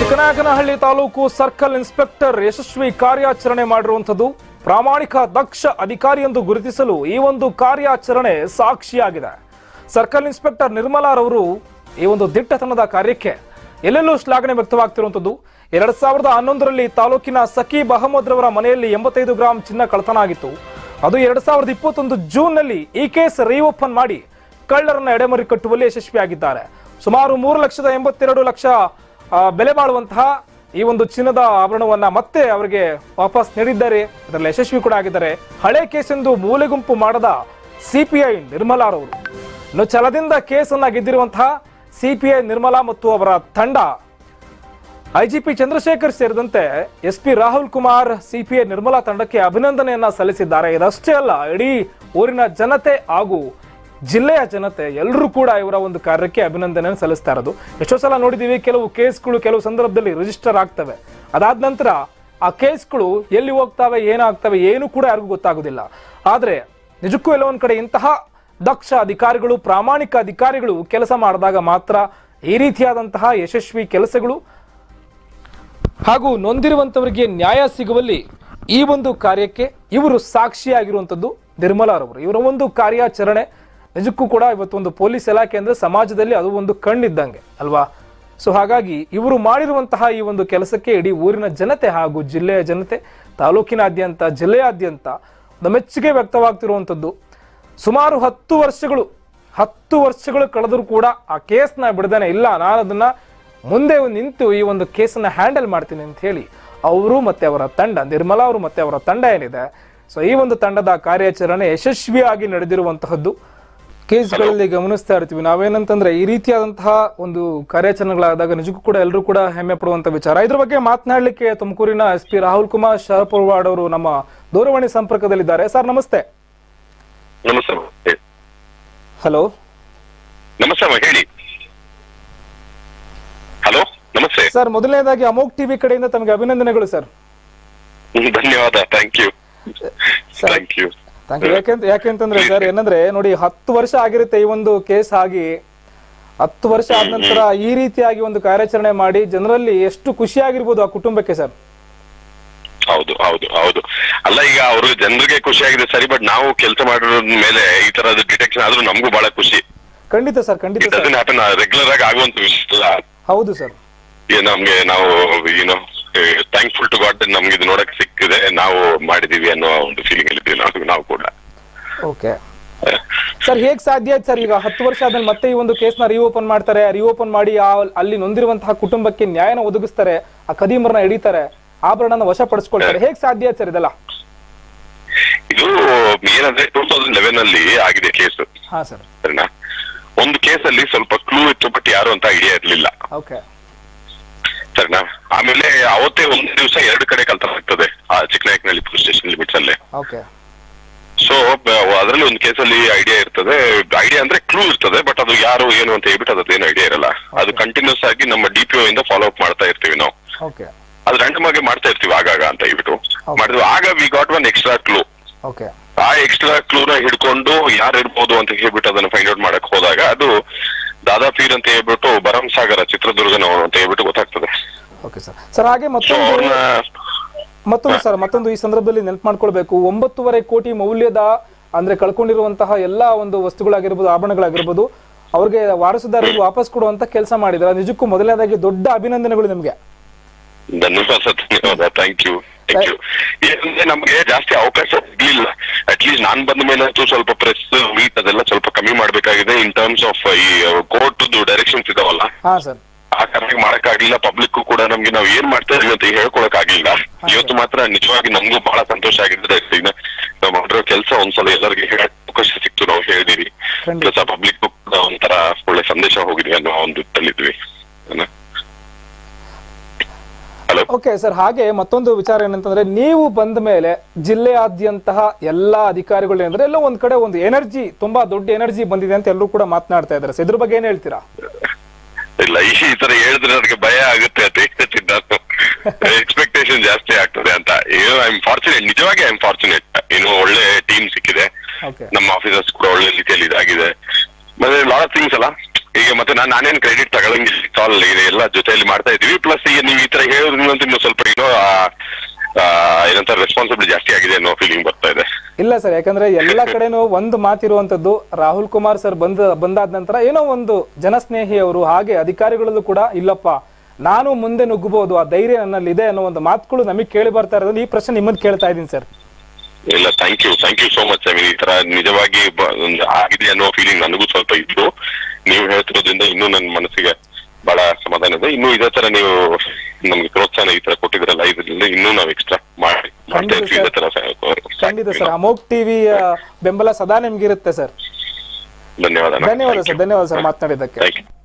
Chiknayakanahalli taluk circle inspector ಯಶಸ್ವಿ ಕಾರ್ಯಾಚರಣೆ ಮಾಡಿರುವಂತದ್ದು ಪ್ರಾಮಾಣಿಕ ದಕ್ಷ ಅಧಿಕಾರಿ ಎಂದು ಗುರುತಿಸಲು ಈ ಒಂದು ಕಾರ್ಯಾಚರಣೆ ಸಾಕ್ಷಿಯಾಗಿದೆ. ಸರ್ಕಲ್ ಇನ್ಸ್ಪೆಕ್ಟರ್ ನಿರ್ಮಲಾರವರು ಈ ಒಂದು ದಿಟ್ಟತನದ ಕಾರ್ಯಕ್ಕೆ ಎಲ್ಲೆಲ್ಲೂ ಶ್ಲಾಘನೆ ವ್ಯಕ್ತವಾಗ್ತಿರುವಂತದ್ದು. 2011ರಲ್ಲಿ ತಾಲೂಕಿನ ಸಕೀಬ್ ಅಹಮದ್ ರವರ ಮನೆಯಲ್ಲಿ 85 ಗ್ರಾಂ ಚಿನ್ನ ಕಳ್ಳತನ ಆಗಿತ್ತು. ಅದು 2021 ಜೂನ್ನಲ್ಲಿ ಈ ಕೇಸ್ ರೀಓಪನ್ ಮಾಡಿ ಕಳ್ಳರನ್ನ ಎಡೆಮರಿ ಕಟ್ಟುವಲ್ಲಿ ಯಶಸ್ವಿಯಾಗಿದ್ದಾರೆ. ಸುಮಾರು 3,82,00,000 ಬೆಲೆ ಬಾಳುವಂತಹ ಈ ಒಂದು ಚಿನ್ನದ ಆಭರಣವನ್ನ ಮತ್ತೆ ಅವರಿಗೆ ವಾಪಸ್ ನೀಡಿದ್ದಾರೆ. ಅದರಲ್ಲಿ ಯಶಸ್ವಿ ಕೂಡ ಆಗಿದ್ದಾರೆ. ಹಳೆ ಕೇಸ್ ಎಂದು ಮೂಲೆಗುಂಪು ಮಾಡದ ಸಿಪಿಐ ನಿರ್ಮಲಾರವರು ಇನ್ನು ಛಲದಿಂದ ಕೇಸನ್ನ ಗೆದ್ದಿರುವಂತಹ ಸಿಪಿಐ ನಿರ್ಮಲಾ ಮತ್ತು ಅವರ ತಂಡ ಐಜಿಪಿ ಚಂದ್ರಶೇಖರ್ ಸೇರಿದಂತೆ ಎಸ್ಪಿ ರಾಹುಲ್ ಕುಮಾರ್ ಸಿಪಿಐ ನಿರ್ಮಲಾ ತಂಡಕ್ಕೆ ಅಭಿನಂದನೆಯನ್ನ ಸಲ್ಲಿಸಿದ್ದಾರೆ. ಇದಷ್ಟೇ ಅಲ್ಲ, ಇಡೀ ಊರಿನ ಜನತೆ ಹಾಗೂ ಜಿಲ್ಲೆಯ ಜನತೆ ಎಲ್ಲರೂ ಕೂಡ ಇವರ ಒಂದು ಕಾರ್ಯಕ್ಕೆ ಅಭಿನಂದನೆಯನ್ನು ಸಲ್ಲಿಸ್ತಾ ಇರೋದು. ಎಷ್ಟೋ ಸಲ ನೋಡಿದೀವಿ, ಕೆಲವು ಕೇಸ್ಗಳು ಕೆಲವು ಸಂದರ್ಭದಲ್ಲಿ ರಿಜಿಸ್ಟರ್ ಆಗ್ತವೆ. ಅದಾದ ನಂತರ ಆ ಕೇಸ್ಗಳು ಎಲ್ಲಿ ಹೋಗ್ತವೆ, ಏನಾಗ್ತವೆ, ಏನು ಕೂಡ ಯಾರಿಗೂ ಗೊತ್ತಾಗೋದಿಲ್ಲ. ಆದ್ರೆ ನಿಜಕ್ಕೂ ಎಲ್ಲ ಒಂದ್ ಕಡೆ ಇಂತಹ ದಕ್ಷ ಅಧಿಕಾರಿಗಳು, ಪ್ರಾಮಾಣಿಕ ಅಧಿಕಾರಿಗಳು ಕೆಲಸ ಮಾಡಿದಾಗ ಮಾತ್ರ ಈ ರೀತಿಯಾದಂತಹ ಯಶಸ್ವಿ ಕೆಲಸಗಳು ಹಾಗೂ ನೊಂದಿರುವಂತವರಿಗೆ ನ್ಯಾಯ ಸಿಗುವಲ್ಲಿ ಈ ಒಂದು ಕಾರ್ಯಕ್ಕೆ ಇವರು ಸಾಕ್ಷಿಯಾಗಿರುವಂತದ್ದು ನಿರ್ಮಲಾರವರು. ಇವರ ಒಂದು ಕಾರ್ಯಾಚರಣೆ ನಿಜಕ್ಕೂ ಕೂಡ ಇವತ್ತೊಂದು ಪೊಲೀಸ್ ಇಲಾಖೆ ಅಂದ್ರೆ ಸಮಾಜದಲ್ಲಿ ಅದು ಒಂದು ಕಣ್ಣಿದ್ದಂಗೆ ಅಲ್ವಾ. ಸೊ ಹಾಗಾಗಿ ಇವರು ಮಾಡಿರುವಂತಹ ಈ ಒಂದು ಕೆಲಸಕ್ಕೆ ಇಡೀ ಊರಿನ ಜನತೆ ಹಾಗೂ ಜಿಲ್ಲೆಯ ಜನತೆ, ತಾಲೂಕಿನಾದ್ಯಂತ ಜಿಲ್ಲೆಯಾದ್ಯಂತ ಮೆಚ್ಚುಗೆ ವ್ಯಕ್ತವಾಗ್ತಿರುವಂಥದ್ದು. ಸುಮಾರು 10 ವರ್ಷಗಳು ಕಳೆದರೂ ಕೂಡ ಆ ಕೇಸ್ನ ಬಿಡದೇನೆ ಇಲ್ಲ, ನಾನು ಅದನ್ನ ಮುಂದೆ ನಿಂತು ಈ ಒಂದು ಕೇಸನ್ನ ಹ್ಯಾಂಡಲ್ ಮಾಡ್ತೀನಿ ಅಂತ ಹೇಳಿ ಅವರು ಮತ್ತೆ ಅವರ ತಂಡ, ನಿರ್ಮಲಾ ಅವರು ಮತ್ತೆ ಅವರ ತಂಡ ಏನಿದೆ, ಸೊ ಈ ಒಂದು ತಂಡದ ಕಾರ್ಯಾಚರಣೆ ಯಶಸ್ವಿಯಾಗಿ ನಡೆದಿರುವಂತಹದ್ದು ಕೇಸ್ಗಳಲ್ಲಿ ಗಮನಿಸ್ತಾ ಇರ್ತೀವಿ. ನಾವೇನಂತಂದ್ರೆ ಈ ರೀತಿಯಾದಂತಹ ಒಂದು ಕಾರ್ಯಾಚರಣೆಗಳಾದಾಗ ನಿಜಕ್ಕೂ ಕೂಡ ಎಲ್ಲರೂ ಕೂಡ ಹೆಮ್ಮೆ ಪಡುವಂತ ವಿಚಾರ. ಇದ್ರ ಬಗ್ಗೆ ಮಾತನಾಡಲಿಕ್ಕೆ ತುಮಕೂರಿನ ಎಸ್ಪಿ ರಾಹುಲ್ ಕುಮಾರ್ ಶರಪುರವಾಡ್ ಅವರು ನಮ್ಮ ದೂರವಾಣಿ ಸಂಪರ್ಕದಲ್ಲಿದ್ದಾರೆ. ಸರ್ ನಮಸ್ತೆ. ನಮಸ್ತೆ. ಹಲೋ ನಮಸ್ತೆ, ಹೇಳಿ. ಹಲೋ ನಮಸ್ತೆ ಸರ್. ಮೊದಲನೇದಾಗಿ ಅಮೋಕ್ ಟಿವಿ ಕಡೆಯಿಂದ ತಮಗೆ ಅಭಿನಂದನೆಗಳು ಸರ್. ಧನ್ಯವಾದ. Thank you. ಯಾಕೆಂತಂದ್ರೆ ಸರ್ ಏನಂದ್ರೆ ನೋಡಿ, 10 ವರ್ಷ ಆಗಿರುತ್ತೆ ಈ ಒಂದು ಕೇಸ್ ಆಗಿ. 10 ವರ್ಷ ಆದ ನಂತರ ಈ ರೀತಿಯಾಗಿ ಒಂದು ಕಾರ್ಯಾಚರಣೆ ಮಾಡಿ ಜನರಲ್ಲಿ ಎಷ್ಟು ಖುಷಿಯಾಗಿರ್ಬೋದು ಆ ಕುಟುಂಬಕ್ಕೆ ಸರ್. ಹೌದು ಹೌದು ಹೌದು. ಅಲ್ಲ, ಈಗ ಅವರು ಜನರಿಗೆ ಖುಷಿ ಆಗಿದೆ ಸರಿ, ಬಟ್ ನಾವು ಕೆಲಸ ಮಾಡಿರೋ ಮೇಲೆ ಈ ತರದ ಡಿಟೆಕ್ಷನ್ ಆದ್ರೂ ನಮಗೂ ಬಹಳ ಖುಷಿ. ಖಂಡಿತ ಸರ್, ಖಂಡಿತ ರೆಗ್ಯುಲರ್ ಆಗಿ ಆಗುವಂತ ವಿಷಯ. ಹೌದು ಸರ್. ನಮ್ಗೆ ನಾವು ಏನೋ ಥ್ಯಾಂಕ್ಫುಲ್ ಟು ಗಾಡ್ ನಮ್ಗೆ ಇದು ನೋಡಕ್ ಸಿಕ್ಕಿದೆ, ನಾವು ಮಾಡಿದೀವಿ ಅನ್ನೋ ಒಂದು ಫೀಲಿಂಗ್ ಇದ್ದೀವಿ ನಾವು ಕೂಡ. ಓಕೆ ಸರ್, ಹೇಗ್ ಸಾಧ್ಯ ಆಯ್ತು ಸರ್? ಈಗ 10 ವರ್ಷ ಆದ್ಮೇಲೆ ಮತ್ತೆ ಈ ಒಂದು ಕೇಸ್ನ ರೀಓಪನ್ ಮಾಡ್ತಾರೆ. ರೀಓಪನ್ ಮಾಡಿ ಅಲ್ಲಿ ನೊಂದಿರುವಂತಹ ಕುಟುಂಬಕ್ಕೆ ನ್ಯಾಯನ ಒದಗಿಸ್ತಾರೆ, ಆ ಕದೀಮರನ್ನ ಹಿಡಿತಾರೆ, ಆಭರಣನ ವಶಪಡಿಸ್ಕೊಳ್ತಾರೆ. ಹೇಗ್ ಸಾಧ್ಯ ಆಯ್ತು ಸರ್ ಇದೆಲ್ಲ? ಇದು ಏನಂದ್ರೆ 2011 ಅಲ್ಲಿ ಆಗಿದೆ ಕೇಸ್. ಹಾ ಸರ್. ಸರಿನಾ? ಒಂದು ಕೇಸ್ ಅಲ್ಲಿ ಸ್ವಲ್ಪ ಕ್ಲೂ ಇತ್ತು, ಬಟ್ ಯಾರು ಅಂತ ಐಡಿಯಾ ಇರ್ಲಿಲ್ಲ. ಓಕೆ ಸರಿನಾ? ಆಮೇಲೆ ಅವತ್ತೇ ಒಂದು ದಿವಸ 2 ಕಡೆ ಕಳ್ತನ ಆಗ್ತದೆ ಆ ಚಿಕ್ಕನಾಯಕನಹಳ್ಳಿ ಪೊಲೀಸ್ ಸ್ಟೇಷನ್ ಲಿಮಿಟ್ಸ್ ಅಲ್ಲೇ. ಓಕೆ. ಸೊ ಅದರಲ್ಲಿ ಒಂದು ಕೇಸಲ್ಲಿ ಐಡಿಯಾ ಇರ್ತದೆ. ಐಡಿಯಾ ಅಂದ್ರೆ ಕ್ಲೂ ಇರ್ತದೆ, ಬಟ್ ಅದು ಯಾರು ಏನು ಅಂತ ಹೇಳ್ಬಿಟ್ಟು ಅದೇನು ಐಡಿಯಾ ಇರಲ್ಲ. ಅದು ಕಂಟಿನ್ಯೂಸ್ ಆಗಿ ನಮ್ಮ DPO ಇಂದ ಫಾಲೋ ಅಪ್ ಮಾಡ್ತಾ ಇರ್ತೀವಿ ನಾವು. ಓಕೆ. ಅದು ರ್ಯಾಂಡಮ್ ಆಗಿ ಮಾಡ್ತಾ ಇರ್ತೀವಿ ಆಗಾಗ ಅಂತ ಹೇಳ್ಬಿಟ್ಟು ಮಾಡಿದ್ವಿ. ಆಗ we got one extra clue. Okay. ಆ ಎಕ್ಸ್ಟ್ರಾ ಕ್ಲೂನ ಹಿಡ್ಕೊಂಡು ಯಾರು ಇರ್ಬೋದು ಅಂತ ಹೇಳ್ಬಿಟ್ಟು ಅದನ್ನ ಫೈಂಡ್ ಔಟ್ ಮಾಡಕ್ ಹೋದಾಗ ಅದು ದಾದಾ ಪೀರ್ ಅಂತ ಹೇಳ್ಬಿಟ್ಟು ಭರಮ್ ಸಾಗರ ಚಿತ್ರದುರ್ಗನವರು ಅಂತ ಹೇಳ್ಬಿಟ್ಟು ಗೊತ್ತಾಗ್ತದೆ. Okay sir. ಸರ್ ಹಾಗೆ ಮತ್ತೊಂದು ಈ ಸಂದರ್ಭದಲ್ಲಿ ನೆನಪು ಮಾಡ್ಕೊಳ್ಬೇಕು, 9.5 ಕೋಟಿ ಮೌಲ್ಯದ ಅಂದ್ರೆ ಕಳ್ಕೊಂಡಿರುವಂತಹ ಎಲ್ಲಾ ಒಂದು ವಸ್ತುಗಳಾಗಿರ್ಬೋದು, ಆಭರಣಗಳಾಗಿರ್ಬೋದು, ಅವ್ರಿಗೆ ವಾರಸುದಾರರಿಗೆ ವಾಪಸ್ ಕೊಡುವಂತ ಕೆಲಸ ಮಾಡಿದ್ರೆ ನಿಜಕ್ಕೂ ಮೊದಲನೇದಾಗಿ ದೊಡ್ಡ ಅಭಿನಂದನೆಗಳು ನಿಮ್ಗೆ. ಧನ್ಯವಾದ. Thank you. ಏನಂದ್ರೆ ನಮ್ಗೆ ಜಾಸ್ತಿ ಅವಕಾಶ ಸಿಗ್ಲಿಲ್ಲ. ಅಟ್ಲೀಸ್ಟ್ ನಾನ್ ಬಂದ ಮೇಲೆ ಸ್ವಲ್ಪ ಪ್ರೆಸ್ ಮೀಟ್ ಅದೆಲ್ಲ ಸ್ವಲ್ಪ ಕಮ್ಮಿ ಮಾಡ್ಬೇಕಾಗಿದೆ. ಇನ್ ಟರ್ಮ್ಸ್ ಆಫ್ ಈ ಕೋರ್ಟ್ ಡೈರೆಕ್ಷನ್ಸ್ ಇದಾವಲ್ಲ, ಆ ಕರೆಕ್ಟ್ ಮಾಡಕ್ ಆಗ್ಲಿಲ್ಲ. ಪಬ್ಲಿಕ್ ಕೂಡ ನಮ್ಗೆ ನಾವ್ ಏನ್ ಮಾಡ್ತಾ ಇದೀವಿ ಅಂತ ಹೇಳ್ಕೊಳಕ್ ಆಗ್ಲಿಲ್ಲ. ಇವತ್ತು ಮಾತ್ರ ನಿಜವಾಗಿ ನಮ್ಗೂ ಬಹಳ ಸಂತೋಷ ಆಗಿದೆ. ನಾವ್ ಮಾಡಿರೋ ಕೆಲಸ ಒಂದ್ಸಲ ಎಲ್ಲರಿಗೆ ಹೇಳಕ್ ಅವಕಾಶ ಸಿಕ್ತು, ನಾವು ಹೇಳಿದೀವಿ. ಪ್ಲಸ್ ಆ ಪಬ್ಲಿಕ್ ಕೂಡ ಒಂಥರ ಒಳ್ಳೆ ಸಂದೇಶ ಹೋಗಿದೆ ಅನ್ನೋ ಒಂದು ಇದ್ವಿ. Okay sir. ಹಾಗೆ ಮತ್ತೊಂದು ವಿಚಾರ ಏನಂತಂದ್ರೆ, ನೀವು ಬಂದ ಮೇಲೆ ಜಿಲ್ಲೆಯಾದ್ಯಂತಹ ಎಲ್ಲಾ ಅಧಿಕಾರಿಗಳು ಏನಂದ್ರೆ ಎಲ್ಲ ಒಂದ್ ಕಡೆ ಒಂದು ಎನರ್ಜಿ, ತುಂಬಾ ದೊಡ್ಡ ಎನರ್ಜಿ ಬಂದಿದೆ ಅಂತ ಎಲ್ಲರೂ ಕೂಡ ಮಾತನಾಡ್ತಾ ಇದ್ದಾರೆ. ಇದ್ರ ಬಗ್ಗೆ ಏನ್ ಹೇಳ್ತೀರಾ? ಇಲ್ಲ, ಈ ತರ ಹೇಳಿದ್ರೆ ನನಗೆ ಭಯ ಆಗುತ್ತೆ ಅಂತ ಹೇಳ್ತೀನಿ ನಾನು. ಎಕ್ಸ್ಪೆಕ್ಟೇಷನ್ ಜಾಸ್ತಿ ಆಗ್ತದೆ ಅಂತ. ಐ ಆಮ್ ಫಾರ್ಚುನೇಟ್, ನಿಜವಾಗಿ ಐ ಆಮ್ ಫಾರ್ಚುನೇಟ್. ಇನ್ನು ಒಳ್ಳೆ ಟೀಮ್ ಸಿಕ್ಕಿದೆ, ನಮ್ಮ ಆಫೀಸರ್ಸ್ ಕೂಡ ಒಳ್ಳೆ ರೀತಿಯಲ್ಲಿ ಇದಾಗಿದೆ. ಮತ್ತೆ ಲಾಟ್ ಆಫ್ ಥಿಂಗ್ಸ್ ಅಲ್ಲ, ಈಗ ಮತ್ತೆ ನಾನೇನ್ ಕ್ರೆಡಿಟ್ ತಗೊಳಂಗಿಲ್ಲ, ಕಾಲ್ ಎಲ್ಲ ಜೊತೆಯಲ್ಲಿ ಮಾಡ್ತಾ ಇದೀವಿ. ಪ್ಲಸ್ ಈಗ ನೀವು ಈ ತರ ಹೇಳೋದ್ರಿಂದ ಇನ್ನು ಸ್ವಲ್ಪ ಏನಂತ ರೆಸ್ಪಾನ್ಸಿಬಿಲಿಟಿ ಜಾಸ್ತಿ ಆಗಿದೆ ಅನ್ನೋ ಫೀಲಿಂಗ್ ಬರ್ತಾ ಇದೆ. ಇಲ್ಲ ಸರ್, ಯಾಕಂದ್ರೆ ಎಲ್ಲ ಕಡೆನೂ ಒಂದು ಮಾತಿರುವಂತದ್ದು, ರಾಹುಲ್ ಕುಮಾರ್ ಸರ್ ಬಂದಾದ ನಂತರ ಏನೋ ಒಂದು ಜನಸ್ನೇಹಿ ಅವರು, ಹಾಗೆ ಅಧಿಕಾರಿಗಳಲ್ಲೂ ಕೂಡ ಇಲ್ಲಪ್ಪ ನಾನು ಮುಂದೆ ನುಗ್ಗಬಹುದು, ಆ ಧೈರ್ಯ ನನ್ನಲ್ಲಿ ಇದೆ ಅನ್ನೋ ಒಂದು ಮಾತುಗಳು ನಮಗೆ ಕೇಳಿ ಬರ್ತಾ ಇರೋದು. ಈ ಪ್ರಶ್ನೆ ನಿಮ್ಮನ್ನು ಕೇಳ್ತಾ ಇದ್ದೀನಿ ಸರ್. ಇಲ್ಲ, ಥ್ಯಾಂಕ್ ಯು ಸೋ ಮಚ್. ಈ ತರ ನಿಜವಾಗಿ ಆಗಿದೆ ಅನ್ನೋ ಫೀಲಿಂಗ್ ನನಗೂ ಸ್ವಲ್ಪ ಇತ್ತು. ನೀವು ಹೇಳ್ತಿರೋದ್ರಿಂದ ಇನ್ನೂ ನನ್ನ ಮನಸ್ಸಿಗೆ ಬಹಳ ಸಮಾಧಾನ ಇದೆ. ಇನ್ನೂ ಇದೇ ತರ ನೀವು ನಮ್ಗೆ ಪ್ರೋತ್ಸಾಹ ಈ ತರ ಕೊಟ್ಟಿದ್ರಲ್ಲ, ಇದರಿಂದ ಇನ್ನೂ ನಾವು ಎಕ್ಸ್ಟ್ರಾ ಖಂಡಿತ ಸರ್, ಅಮೋಘ್ ಟಿವಿ ಬೆಂಬಲ ಸದಾ ನಿಮ್ಗಿರುತ್ತೆ ಸರ್. ಧನ್ಯವಾದ ಸರ್, ಧನ್ಯವಾದ ಸರ್ ಮಾತನಾಡಿದ್ದಕ್ಕೆ.